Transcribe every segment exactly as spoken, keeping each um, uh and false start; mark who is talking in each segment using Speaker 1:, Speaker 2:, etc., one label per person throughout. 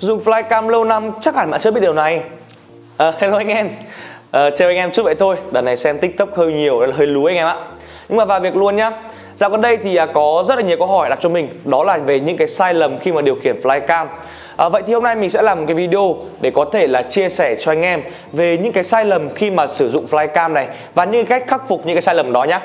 Speaker 1: Dùng flycam lâu năm chắc hẳn bạn chưa biết điều này. uh, Hello anh em, uh, chào anh em chút vậy thôi. Đợt này xem TikTok hơi nhiều, hơi lúa anh em ạ. Nhưng mà vào việc luôn nhá. Dạo gần đây thì có rất là nhiều câu hỏi đặt cho mình, đó là về những cái sai lầm khi mà điều khiển flycam. À, vậy thì hôm nay mình sẽ làm một cái video để có thể là chia sẻ cho anh em về những cái sai lầm khi mà sử dụng flycam này và những cách khắc phục những cái sai lầm đó nhé.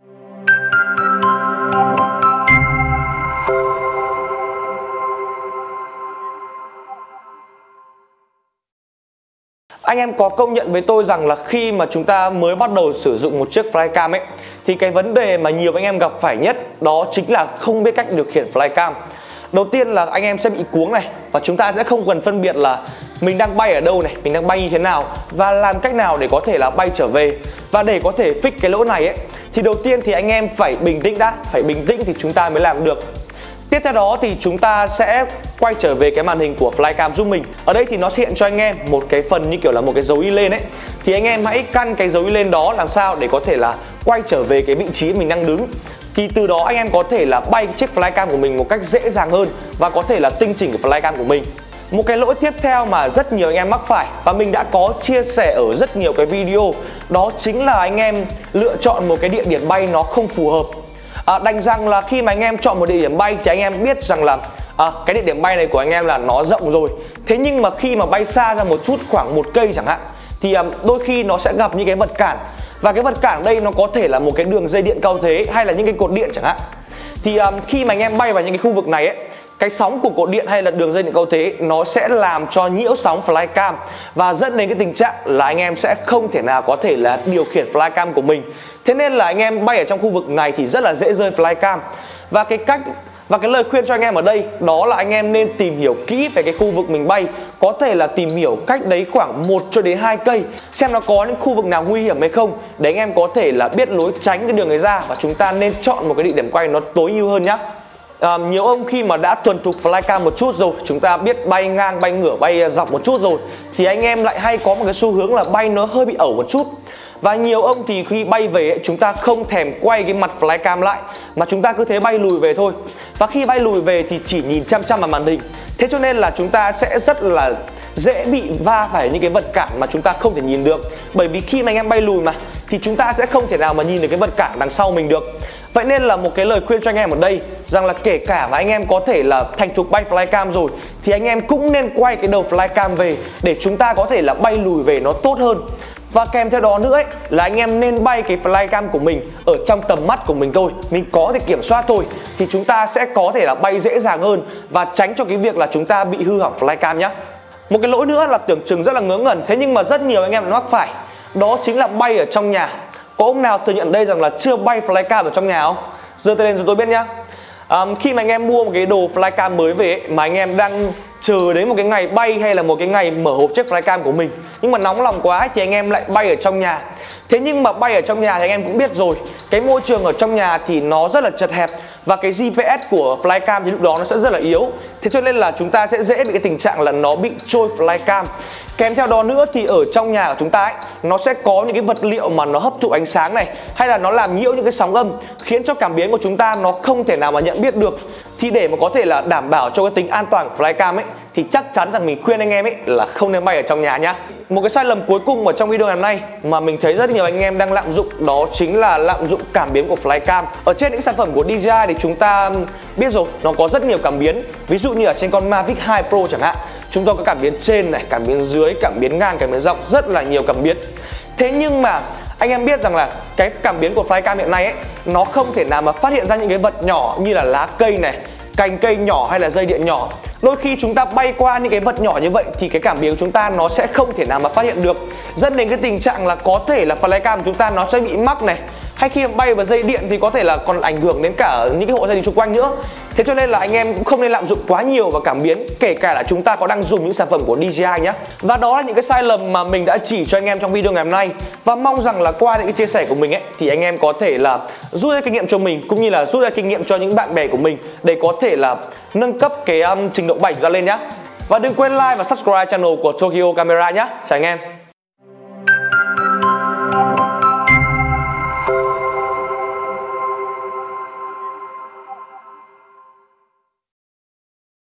Speaker 1: Anh em có công nhận với tôi rằng là khi mà chúng ta mới bắt đầu sử dụng một chiếc flycam ấy, thì cái vấn đề mà nhiều anh em gặp phải nhất đó chính là không biết cách điều khiển flycam. Đầu tiên là anh em sẽ bị cuống này, và chúng ta sẽ không cần phân biệt là mình đang bay ở đâu này, mình đang bay như thế nào và làm cách nào để có thể là bay trở về. Và để có thể fix cái lỗi này ấy, thì đầu tiên thì anh em phải bình tĩnh đã, phải bình tĩnh thì chúng ta mới làm được. Tiếp theo đó thì chúng ta sẽ quay trở về cái màn hình của flycam giúp mình. Ở đây thì nó sẽ hiện cho anh em một cái phần như kiểu là một cái dấu y lên ấy. Thì anh em hãy căn cái dấu y lên đó làm sao để có thể là quay trở về cái vị trí mình đang đứng. Thì từ đó anh em có thể là bay chiếc flycam của mình một cách dễ dàng hơn và có thể là tinh chỉnh cái flycam của mình. Một cái lỗi tiếp theo mà rất nhiều anh em mắc phải và mình đã có chia sẻ ở rất nhiều cái video, đó chính là anh em lựa chọn một cái địa điểm bay nó không phù hợp. À, đành rằng là khi mà anh em chọn một địa điểm bay thì anh em biết rằng là à, cái địa điểm bay này của anh em là nó rộng rồi. Thế nhưng mà khi mà bay xa ra một chút, khoảng một cây chẳng hạn, thì à, đôi khi nó sẽ gặp những cái vật cản. Và cái vật cản đây nó có thể là một cái đường dây điện cao thế hay là những cái cột điện chẳng hạn. Thì à, khi mà anh em bay vào những cái khu vực này ấy, cái sóng của cột điện hay là đường dây điện cao thế nó sẽ làm cho nhiễu sóng flycam và dẫn đến cái tình trạng là anh em sẽ không thể nào có thể là điều khiển flycam của mình. Thế nên là anh em bay ở trong khu vực này thì rất là dễ rơi flycam. Và cái cách và cái lời khuyên cho anh em ở đây đó là anh em nên tìm hiểu kỹ về cái khu vực mình bay, có thể là tìm hiểu cách đấy khoảng một cho đến hai cây, xem nó có những khu vực nào nguy hiểm hay không để anh em có thể là biết lối tránh cái đường ấy ra, và chúng ta nên chọn một cái địa điểm quay nó tối ưu hơn nhá. À, nhiều ông khi mà đã thuần thục flycam một chút rồi, chúng ta biết bay ngang, bay ngửa, bay dọc một chút rồi, thì anh em lại hay có một cái xu hướng là bay nó hơi bị ẩu một chút. Và nhiều ông thì khi bay về ấy, chúng ta không thèm quay cái mặt flycam lại mà chúng ta cứ thế bay lùi về thôi. Và khi bay lùi về thì chỉ nhìn chăm chăm vào màn hình. Thế cho nên là chúng ta sẽ rất là dễ bị va phải những cái vật cản mà chúng ta không thể nhìn được. Bởi vì khi mà anh em bay lùi mà thì chúng ta sẽ không thể nào mà nhìn được cái vật cản đằng sau mình được. Vậy nên là một cái lời khuyên cho anh em ở đây rằng là kể cả mà anh em có thể là thành thục bay flycam rồi thì anh em cũng nên quay cái đầu flycam về để chúng ta có thể là bay lùi về nó tốt hơn. Và kèm theo đó nữa ấy, là anh em nên bay cái flycam của mình ở trong tầm mắt của mình thôi, mình có thể kiểm soát thôi, thì chúng ta sẽ có thể là bay dễ dàng hơn và tránh cho cái việc là chúng ta bị hư hỏng flycam nhé. Một cái lỗi nữa là tưởng chừng rất là ngớ ngẩn, thế nhưng mà rất nhiều anh em mắc phải, đó chính là bay ở trong nhà. Có ông nào thừa nhận đây rằng là chưa bay flycam ở trong nhà không? Giơ tay lên cho tôi biết nhá. À, khi mà anh em mua một cái đồ flycam mới về ấy, mà anh em đang chờ đến một cái ngày bay hay là một cái ngày mở hộp chiếc flycam của mình, nhưng mà nóng lòng quá ấy, thì anh em lại bay ở trong nhà. Thế nhưng mà bay ở trong nhà thì anh em cũng biết rồi, cái môi trường ở trong nhà thì nó rất là chật hẹp và cái giê pê ét của flycam thì lúc đó nó sẽ rất là yếu. Thế cho nên là chúng ta sẽ dễ bị cái tình trạng là nó bị trôi flycam. Kèm theo đó nữa thì ở trong nhà của chúng ta ấy, nó sẽ có những cái vật liệu mà nó hấp thụ ánh sáng này, hay là nó làm nhiễu những cái sóng âm, khiến cho cảm biến của chúng ta nó không thể nào mà nhận biết được. Thì để mà có thể là đảm bảo cho cái tính an toàn của flycam ấy, thì chắc chắn rằng mình khuyên anh em ấy là không nên bay ở trong nhà nhá. Một cái sai lầm cuối cùng ở trong video ngày hôm nay mà mình thấy rất nhiều anh em đang lạm dụng, đó chính là lạm dụng cảm biến của flycam. Ở trên những sản phẩm của đê gi i thì chúng ta biết rồi, nó có rất nhiều cảm biến. Ví dụ như ở trên con Mavic hai Pro chẳng hạn, chúng ta có cảm biến trên này, cảm biến dưới, cảm biến ngang, cảm biến dọc, rất là nhiều cảm biến. Thế nhưng mà anh em biết rằng là cái cảm biến của flycam hiện nay ấy, nó không thể nào mà phát hiện ra những cái vật nhỏ như là lá cây này, cành cây nhỏ hay là dây điện nhỏ. Đôi khi chúng ta bay qua những cái vật nhỏ như vậy thì cái cảm biến của chúng ta nó sẽ không thể nào mà phát hiện được, dẫn đến cái tình trạng là có thể là flycam của chúng ta nó sẽ bị mắc này, hay khi bay vào dây điện thì có thể là còn ảnh hưởng đến cả những cái hộ gia đình xung quanh nữa. Thế cho nên là anh em cũng không nên lạm dụng quá nhiều vào cảm biến, kể cả là chúng ta có đang dùng những sản phẩm của đê gi i nhé. Và đó là những cái sai lầm mà mình đã chỉ cho anh em trong video ngày hôm nay. Và mong rằng là qua những cái chia sẻ của mình ấy thì anh em có thể là rút ra kinh nghiệm cho mình, cũng như là rút ra kinh nghiệm cho những bạn bè của mình để có thể là nâng cấp cái um, trình độ bay ra lên nhé. Và đừng quên like và subscribe channel của Tokyo Camera nhé. Chào anh em.